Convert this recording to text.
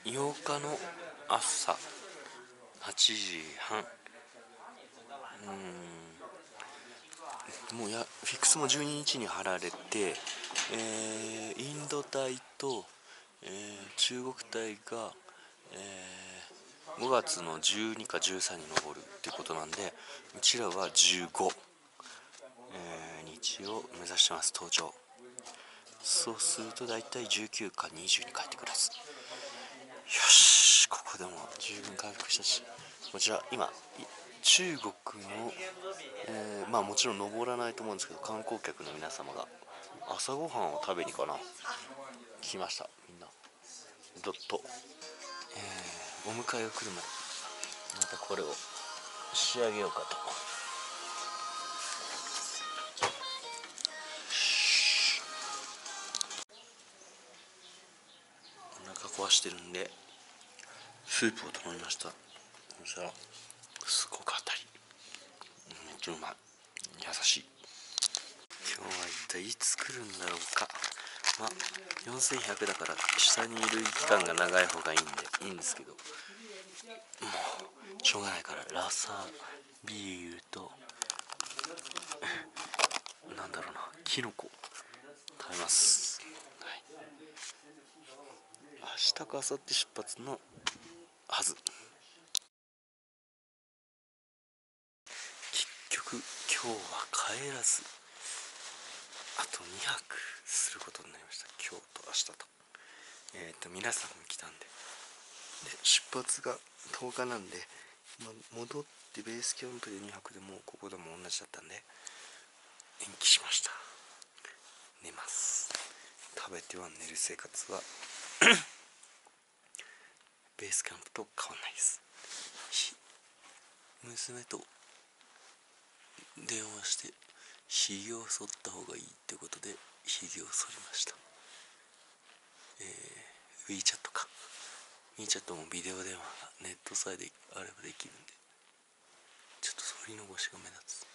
8日の朝8時半。もうフィックスも12日に貼られて、インド隊と、中国隊が、5月の12か13に登るってことなんで、うちらは15、日を目指してます。登頂。そうするとだいたい19か20に帰ってくるはず。よし、ここでも十分回復したし、こちら今中国の、もちろん登らないと思うんですけど、観光客の皆様が朝ごはんを食べにかな来ました。みんなどっと、お迎えが来るまでまたこれを仕上げようかと。お腹壊してるんでスープを頼みました。そしたらすごく当たり、めっちゃうまい、優しい。今日は一体いつ来るんだろうか。4100だから下にいる期間が長い方がいいんですけど、もうしょうがないからラサビールとなんだろうな、キノコ食べます。はい、明日か明後日出発のはず。結局今日は帰らず、あと2泊することになりました。今日と明日と。皆さんも来たんで、出発が10日なんで、戻ってベースキャンプで2泊でもここでも同じだったんで延期しました。寝ます。食べては寝る生活はベースキャンプと変わんないです。娘と電話してひげを剃った方がいいってことでひげを剃りました。WeChat か WeChat もビデオ電話がネットさえであればできるんで、ちょっと剃り残しが目立つ。